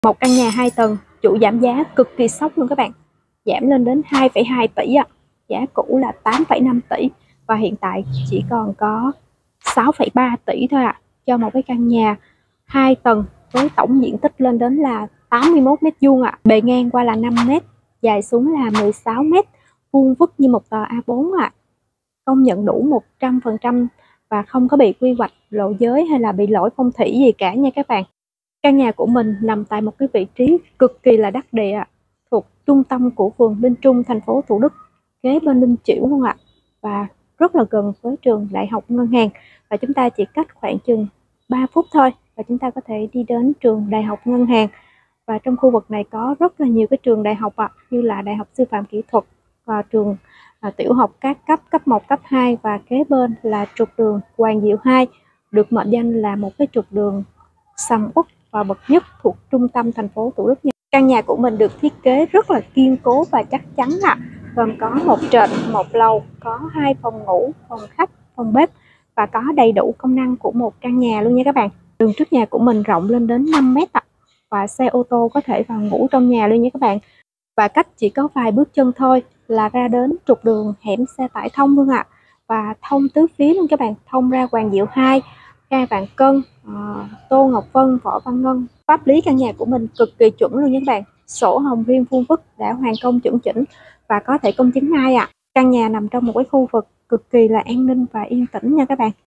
Một căn nhà 2 tầng, chủ giảm giá cực kỳ sốc luôn các bạn. Giảm lên đến 2,2 tỷ ạ. Giá cũ là 8,5 tỷ và hiện tại chỉ còn có 6,3 tỷ thôi ạ. Cho một cái căn nhà 2 tầng với tổng diện tích lên đến là 81 m², ạ. Bề ngang qua là 5 m, dài xuống là 16 m, vuông vức như một tờ A4 ạ. Công nhận đủ 100% và không có bị quy hoạch lộ giới hay là bị lỗi phong thủy gì cả nha các bạn. Căn nhà của mình nằm tại một cái vị trí cực kỳ là đắc địa, thuộc trung tâm của phường Linh Trung, thành phố Thủ Đức, kế bên Linh Chiểu luôn ạ. Và rất là gần với trường Đại học Ngân hàng, và chúng ta chỉ cách khoảng chừng 3 phút thôi và chúng ta có thể đi đến trường Đại học Ngân hàng. Và trong khu vực này có rất là nhiều cái trường đại học như là Đại học Sư phạm Kỹ thuật và trường tiểu học các cấp, cấp 1, cấp 2, và kế bên là trục đường Hoàng Diệu 2, được mệnh danh là một cái trục đường sầm uất và bậc nhất thuộc trung tâm thành phố Thủ Đức. Căn nhà của mình được thiết kế rất là kiên cố và chắc chắn gồm có một trệt, một lầu, có 2 phòng ngủ, phòng khách, phòng bếp và có đầy đủ công năng của một căn nhà luôn nha các bạn. Đường trước nhà của mình rộng lên đến 5 m và xe ô tô có thể vào ngủ trong nhà luôn nha các bạn. Và cách chỉ có vài bước chân thôi là ra đến trục đường hẻm xe tải thông luôn ạ. Và thông tứ phía luôn các bạn, thông ra Hoàng Diệu 2, Ga Vạn Cân, Tô Ngọc Vân, Võ Văn Ngân. Pháp lý căn nhà của mình cực kỳ chuẩn luôn nha các bạn. Sổ hồng riêng vuông vức đã hoàn công chuẩn chỉnh và có thể công chứng ngay ạ. Căn nhà nằm trong một cái khu vực cực kỳ là an ninh và yên tĩnh nha các bạn.